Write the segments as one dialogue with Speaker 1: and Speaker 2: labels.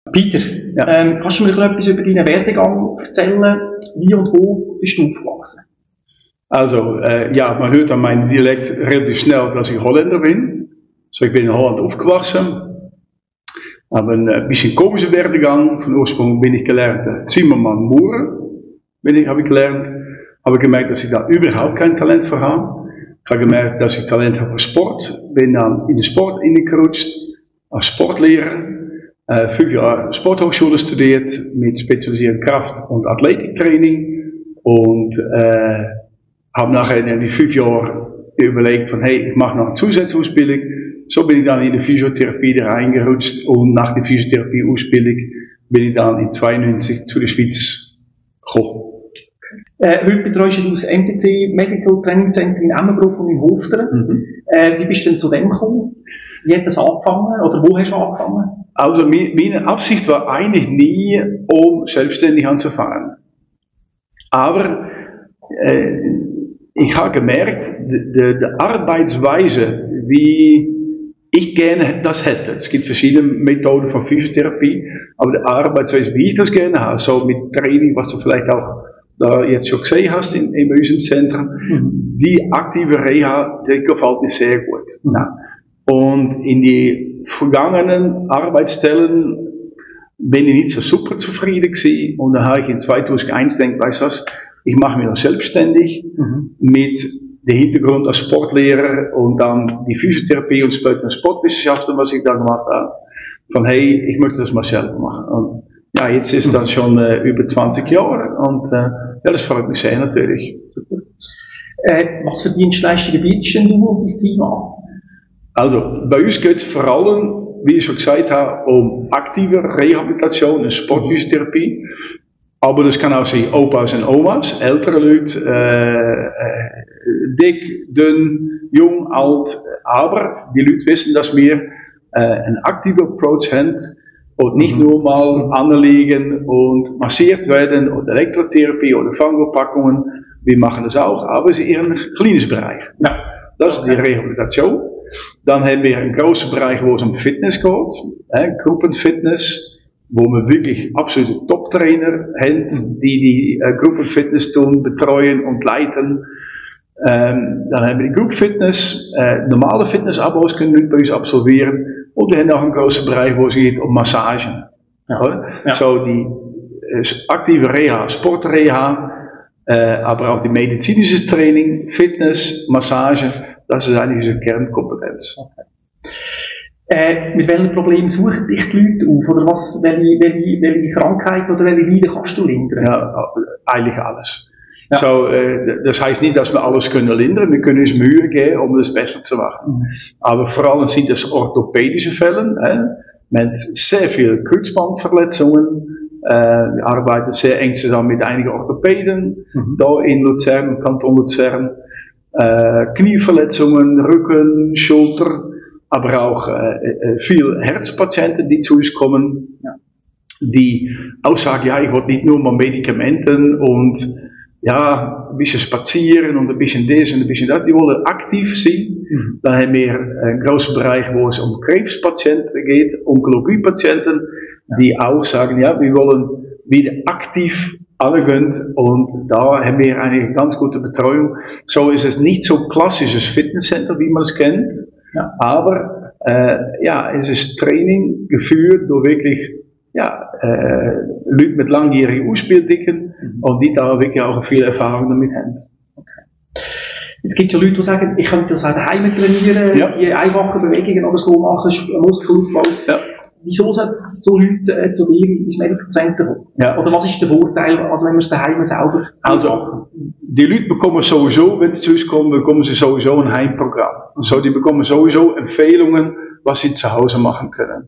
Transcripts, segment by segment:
Speaker 1: Peter, kannst du mir etwas über deinen Werdegang erzählen? Wie und wo bist du aufgewachsen?
Speaker 2: Also, man hört an meinem Dialekt relativ schnell, dass ich Holländer bin. So, ich bin in Holland aufgewachsen. Habe ein bisschen komischer Werdegang. Von Ursprung bin ich gelernter Zimmermann, Murer. Habe ich gelernt. Habe gemerkt, dass ich da überhaupt kein Talent für habe. Ich habe gemerkt, dass ich Talent habe für Sport. Bin dann in den Sport ingerutscht. Als Sportlehrer. 5 Jahre Sporthochschule studiert. Mit spezialisiertem Kraft- und Athletiktraining. Und, habe nachher in die 5 Jahre überlegt von, hey, ich mache noch eine Zusatzausbildung. So bin ich dann in die Physiotherapie da reingerutscht und nach der Physiotherapie-Ausbildung bin ich dann in 92 zu der Schweiz gekommen.
Speaker 1: Heute betreust du das MTC Medical Training Center in Emmenbruck und in Hofteren. Wie bist du denn zu dem gekommen? Wie hat das angefangen? Oder wo hast du angefangen?
Speaker 2: Also, meine Absicht war eigentlich nie, um selbstständig anzufangen. Aber, ich habe gemerkt, die Arbeitsweise, wie ich gerne das hätte. Es gibt verschiedene Methoden von Physiotherapie, aber die Arbeitsweise, wie ich das gerne habe, so mit Training, was du vielleicht auch da jetzt schon gesehen hast in unserem Zentrum, die aktive Reha, die gefällt mir sehr gut. Ja. Und in die vergangenen Arbeitsstellen bin ich nicht so super zufrieden gewesen. Und dann habe ich in 2001 gedacht, weißt du was, ich mache mich noch selbstständig mit der Hintergrund als Sportlehrer und dann die Physiotherapie und später Sportwissenschaften, was ich da gemacht habe. Von hey, ich möchte das mal selber machen. Und ja, jetzt ist das schon über 20 Jahre und das freut mich sehr natürlich.
Speaker 1: Was für Dienstleistungen bietest du und das Team an?
Speaker 2: Also, bei uns geht es vor allem, wie ich schon gesagt habe, um aktive Rehabilitation und Sportphysiotherapie. Aber das kann auch sein Opas und Omas, ältere Leute, dick, dünn, jung, alt. Aber die Leute wissen, dass wir einen aktiven Approach haben und nicht nur mal anliegen und massiert werden oder Elektrotherapie oder Fangopackungen. Wir machen das auch, aber es ist eher ein kleines Bereich. Ja, das ist die Rehabilitation. Dann haben wir einen großen Bereich, wo es um Fitness geht, Gruppenfitness. Wo wir wirklich absolute Top-Trainer haben, die Gruppenfitness tun, betreuen und leiten. Dann haben wir die Group Fitness, normale Fitness-Abos können Leute bei uns absolvieren. Und wir haben auch einen großen Bereich, wo es geht um Massagen. Ja. Ja. So die aktive Reha, Sportreha, aber auch die medizinische Training, Fitness, Massage, das ist eigentlich unsere Kernkompetenz.
Speaker 1: Okay. Mit welchen Problemen suchen dich die Leute auf? Oder welche Krankheit oder welche Leiden kannst du lindern?
Speaker 2: Ja, eigentlich alles. Ja. So, das heißt nicht, dass wir alles können lindern. Wir können uns Mühe geben, um das besser zu machen. Aber vor allem sind das orthopädische Fälle, mit sehr vielen Kreuzbandverletzungen. Wir arbeiten sehr eng zusammen mit einigen Orthopäden, da in Luzern, Kanton Luzern. Knieverletzungen, Rücken, Schulter. Aber auch viel Herzpatienten, die zu uns kommen, die auch sagen, ja, ich will nicht nur mal Medikamenten und ja, ein bisschen spazieren und ein bisschen das und ein bisschen das, die wollen aktiv sein. Dann haben wir einen großen Bereich, wo es um Krebspatienten geht, Onkologiepatienten, die auch sagen, ja, wir wollen wieder aktiv angehen und da haben wir eine ganz gute Betreuung. So ist es nicht so klassisches Fitnesscenter, wie man es kennt. Ja. Aber es ist Training geführt durch wirklich Leute mit langjährigen Ausbildungen und die da wirklich auch viel Erfahrung damit haben.
Speaker 1: Okay. Jetzt gibt es ja Leute, die sagen, ich könnte das auch daheim trainieren, die einfachen Bewegungen oder so machen, Muskelaufbau. Ja. Wieso sollten so Leute zu dir ins Medical Center kommen? Ja. Oder was ist der Vorteil, also wenn wir es daheim selber machen?
Speaker 2: Die Leute bekommen sowieso, wenn sie zu uns kommen, bekommen sie sowieso ein Heimprogramm. So, die bekommen sowieso Empfehlungen, was sie zu Hause machen können.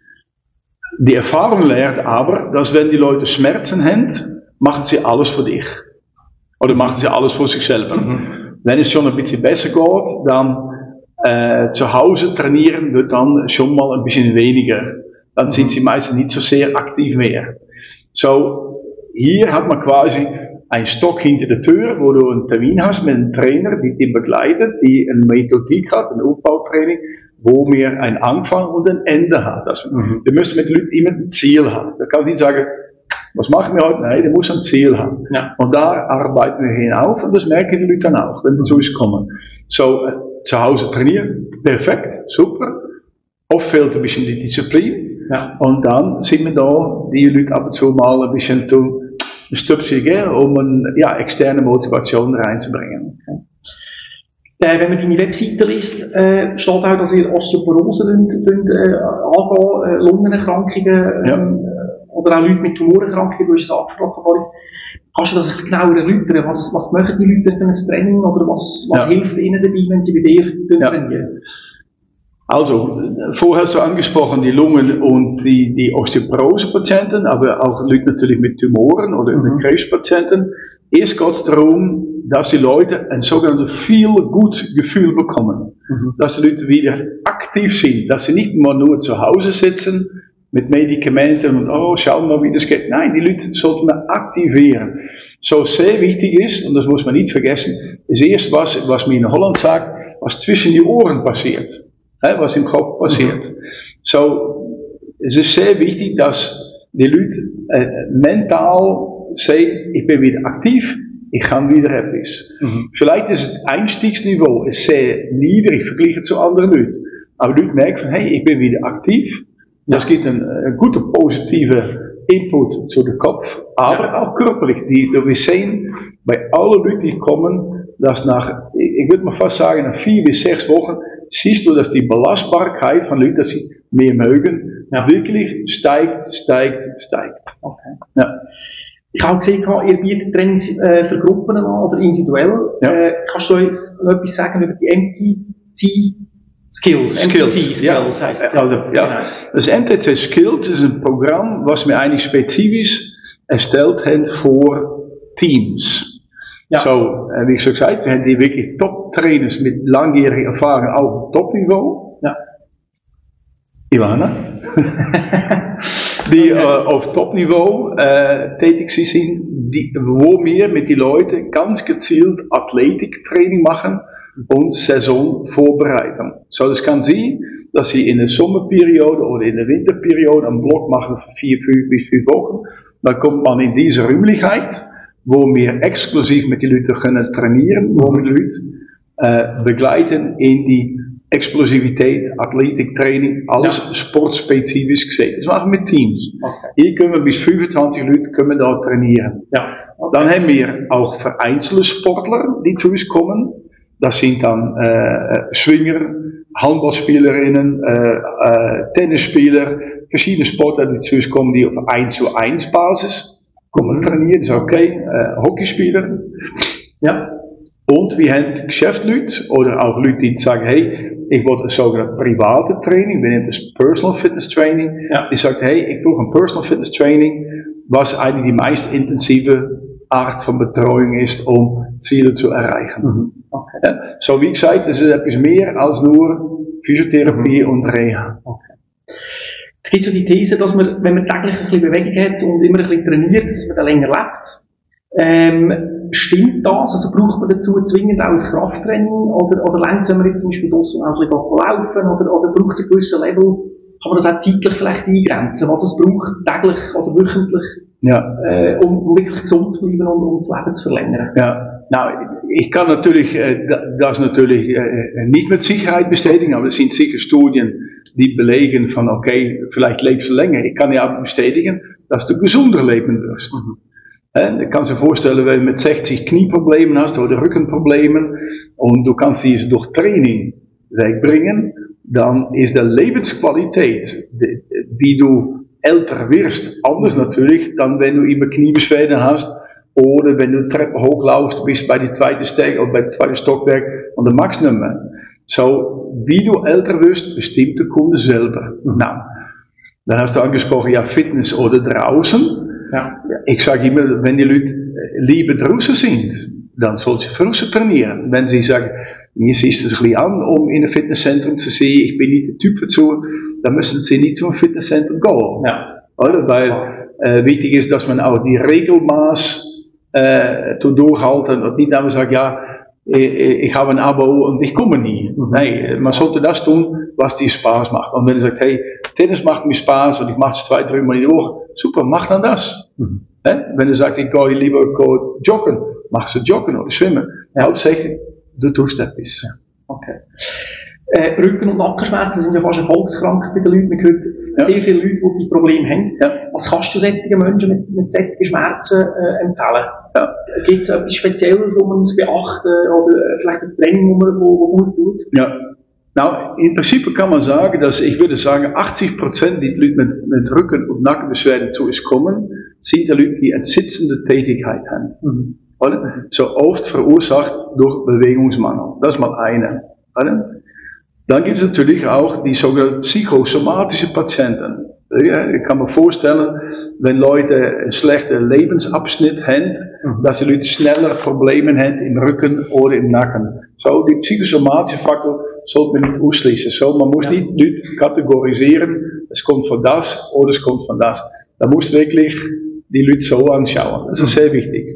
Speaker 2: Die Erfahrung lehrt aber, dass wenn die Leute Schmerzen haben, machen sie alles für dich. Oder machen sie alles für sich selber. Wenn es schon ein bisschen besser geht, dann zu Hause trainieren wird dann schon mal ein bisschen weniger. Dann sind sie meistens nicht so sehr aktiv mehr. So, hier hat man quasi einen Stock hinter der Tür, wo du einen Termin hast mit einem Trainer, die dich begleitet, die eine Methodik hat, ein Aufbautraining, wo wir einen Anfang und ein Ende haben. Also, wir müssen mit den Leuten immer ein Ziel haben. Da kann ich nicht sagen, was machen wir heute? Nein, der muss ein Ziel haben. Ja. Und da arbeiten wir hinauf und das merken die Leute dann auch, wenn die zu uns kommen. So, zu Hause trainieren, perfekt, super. Oft fehlt ein bisschen die Disziplin. Ja. Und dann sind wir da, die Leute ab und zu mal ein bisschen ein Stübchen geben, um eine externe Motivation reinzubringen. Okay.
Speaker 1: Wenn man deine Webseite liest, steht auch, dass ihr Osteoporose angehen, Lungenerkrankungen, oder auch Leute mit Tumorerkrankungen, du hast es angesprochen vorhin. Kannst du das genauer erläutern? Was machen die Leute für ein Training oder was hilft ihnen dabei, wenn sie bei dir trainieren?
Speaker 2: Also, vorher so angesprochen, die Lungen- und die Osteoporose-Patienten, aber auch Leute natürlich mit Tumoren oder mit Krebspatienten. Erst geht es darum, dass die Leute ein sogenanntes Feel-Good-Gefühl bekommen. Dass die Leute wieder aktiv sind, dass sie nicht immer nur zu Hause sitzen mit Medikamenten und schauen wir mal, wie das geht. Nein, die Leute sollten wir aktivieren. So sehr wichtig ist, und das muss man nicht vergessen, ist erst was mir in Holland sagt, was zwischen die Ohren passiert. Was im Kopf passiert. So, es ist sehr wichtig, dass die Leute mental sagen, ich bin wieder aktiv, ich kann wieder etwas. Vielleicht ist das Einstiegsniveau sehr niedrig verglichen zu anderen Leuten. Aber die Leute merken, hey, ich bin wieder aktiv. Das gibt ein guter positiver Input zu dem Kopf, aber auch körperlich. Wir sehen bei allen Leuten, die kommen, dass ich würde mal fast sagen, nach 4 bis 6 Wochen, siehst du, dass die Belastbarkeit von Leuten, dass sie mehr mögen, wirklich steigt.
Speaker 1: Okay. Ja. Ich habe gesehen, ihr bietet Trainings für Gruppen an oder individuell. Ja. Kannst du uns noch etwas sagen über die MTC Skills? MTC Skills heisst es.
Speaker 2: Also, genau. Das MTC Skills ist ein Programm, was wir eigentlich spezifisch erstellt haben für Teams. Ja. So, wie ich schon gesagt, wir haben die wirklich Top-Trainers mit langjähriger Erfahrung auf Top-Niveau. Ja. Ivana. Die auf Top-Niveau tätig sind, wo wir mit den Leuten ganz gezielt Athletiktraining machen und Saisonvorbereitung. So, das kann sein, dass sie in der Sommerperiode oder in der Winterperiode einen Block machen für 4 bis 5 Wochen. Dann kommt man in diese Räumlichkeit, wo wir exklusiv mit den Leuten können trainieren, wo wir die Leute begleiten in die Explosivität, Athletiktraining, alles sportspezifisch gesehen. Das machen wir mit Teams. Okay. Hier können wir bis 25 Leute können da trainieren. Ja. Okay. Dann haben wir auch vereinzelte Sportler, die zu uns kommen. Das sind dann Schwinger, Handballspielerinnen, Tennisspieler, verschiedene Sportler, die zu uns kommen, die auf 1-zu-1 Basis kommen trainieren, das ist okay, Hockeyspieler. Ja. Und wir haben Geschäftsleute oder auch Leute, die sagen, hey, ich will ein sogenanntes private Training, wir nennen das Personal Fitness Training. Ja. Die sagt, hey, ich brauche ein Personal Fitness Training, was eigentlich die meist intensive Art von Betreuung ist, um Ziele zu erreichen. Okay. Ja. So wie gesagt, das ist etwas mehr als nur Physiotherapie und Reha. Okay.
Speaker 1: Es gibt so die These, dass man, wenn man täglich ein bisschen Bewegung hat und immer ein bisschen trainiert, dass man dann länger lebt. Stimmt das? Also braucht man dazu zwingend auch ein Krafttraining? Oder reicht es, wenn man jetzt zum Beispiel draussen auch ein bisschen laufen? Oder braucht es ein gewisses Level? Kann man das auch zeitlich vielleicht eingrenzen? Was es braucht, täglich oder wöchentlich, um wirklich gesund zu bleiben und das Leben zu verlängern?
Speaker 2: Ja. Ich kann natürlich das nicht mit Sicherheit bestätigen, aber es sind sicher Studien, die belegen von, okay, vielleicht lebst du länger. Ich kann ja auch bestätigen, dass du gesunder leben wirst. Du kannst dir vorstellen, wenn du mit 60 Knieproblemen hast oder Rückenproblemen und du kannst diese durch Training wegbringen, dann ist die Lebensqualität, wie du älter wirst, anders natürlich, dann wenn du immer Kniebeschwerden hast oder wenn du Treppen hochlaufst, bist bei der zweiten Steg oder bei der zweiten Stockwerk und dann magst du nicht mehr. So, wie du älter wirst, bestimmt der Kunde selber. Dann hast du angesprochen, Fitness oder draußen. Ja. Ich sage immer, wenn die Leute lieber draußen sind, dann soll sie draußen trainieren. Wenn sie sagen, mir siehst es ein bisschen an, um in ein Fitnesszentrum zu sehen, ich bin nicht der Typ dazu, dann müssen sie nicht zum Fitnesszentrum gehen. Ja. Oder? Weil wichtig ist, dass man auch die Regelmaß durchhalten und nicht einfach sagt, ich habe ein Abo und ich komme nie. Nee, man sollte das tun, was dir Spaß macht. Und wenn du sagst, hey, Tennis macht mir Spaß und ich mache es 2, 3 Mal in die Woche, super, mach dann das. Wenn du sagst, ich gehe lieber joggen, machst du joggen oder schwimmen. Hauptsächlich, du tust etwas.
Speaker 1: Okay. Rücken- und Nackenschmerzen sind ja fast eine Volkskrankheit bei den Leuten. Man hört sehr viele Leute, die Probleme haben. Was kannst du solchen Menschen mit solchen Schmerzen empfehlen? Gibt es etwas Spezielles, was man muss beachten oder vielleicht ein Training, das gut tut?
Speaker 2: Ja. Nou, in Prinzip kann man sagen, dass ich würde sagen, 80% die Leute mit Rücken- und Nackenbeschwerden zu uns kommen, sind die Leute, die eine sitzende Tätigkeit haben. So oft verursacht durch Bewegungsmangel. Das ist mal eine. Dann gibt es natürlich auch die sogenannten psychosomatische Patienten. Ich kann mir vorstellen, wenn Leute einen schlechten Lebensabschnitt haben, dass die Leute schneller Probleme haben im Rücken oder im Nacken. So, die psychosomatische Faktor sollte man nicht ausschließen. So, man muss nicht Leute kategorisieren, es kommt von das oder es kommt von das. Da muss wirklich die Leute so anschauen. Das ist sehr wichtig.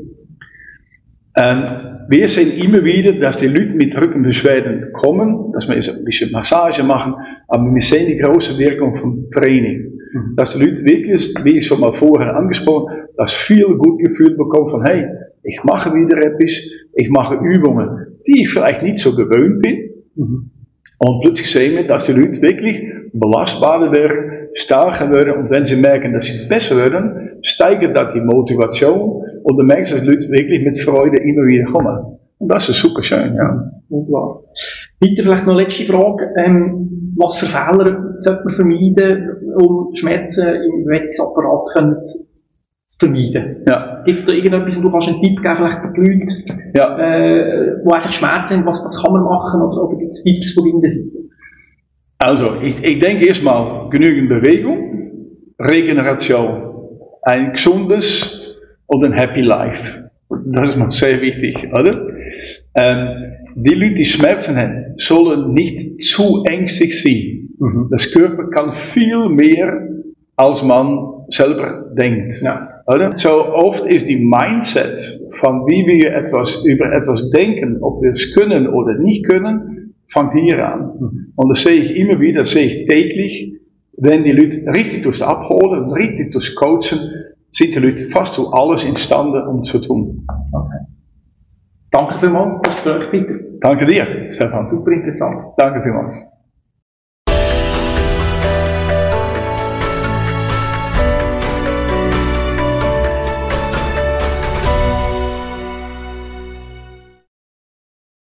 Speaker 2: Wir sehen immer wieder, dass die Leute mit Rückenbeschwerden kommen, dass wir ein bisschen Massage machen, aber wir sehen die große Wirkung vom Training. Dass die Leute wirklich, wie ich schon mal vorher angesprochen habe, das viel gut Gefühl bekommen von, hey, ich mache wieder etwas, ich mache Übungen, die ich vielleicht nicht so gewöhnt bin. Und plötzlich sehen wir, dass die Leute wirklich belastbarer werden, stärker werden, und wenn sie merken, dass sie besser werden, steigert das die Motivation, und dann merken sie, dass die Leute wirklich mit Freude immer wieder kommen. Und das ist super schön, ja.
Speaker 1: Wunderbar. Weiter vielleicht noch eine letzte Frage. Was für Fehler sollte man vermeiden, um Schmerzen im Bewegungsapparat zu vermeiden? Gibt es da irgendetwas, wo du kannst einen Tipp geben, vielleicht für die Leute, wo einfach Schmerzen haben, was kann man machen, oder gibt es Tipps von deiner Seite?
Speaker 2: Also, ich denke erstmal genügend Bewegung, Regeneration, ein gesundes und ein happy life. Das ist mal sehr wichtig, oder? Die Leute, die Schmerzen haben, sollen nicht zu ängstlich sein. Das Körper kann viel mehr, als man selber denkt. Oder? So oft ist die Mindset von wie wir über etwas denken, ob wir es können oder nicht können, fängt hier an. Und das sehe ich immer wieder, das sehe ich täglich, wenn die Leute richtig durchs Abholen und richtig durchs Coachen, sind die Leute fast zu alles imstande, um zu tun.
Speaker 1: Okay. Danke vielmals, das Gespräch, Peter.
Speaker 2: Danke dir, Stefan.
Speaker 1: Super interessant.
Speaker 2: Danke vielmals.